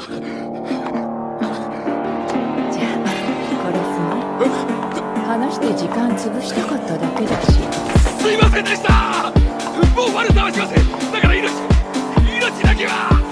じゃあこれすね。話して時間潰したかっただけだし。 すいませんでした。もう悪さはしません。だから命だけは。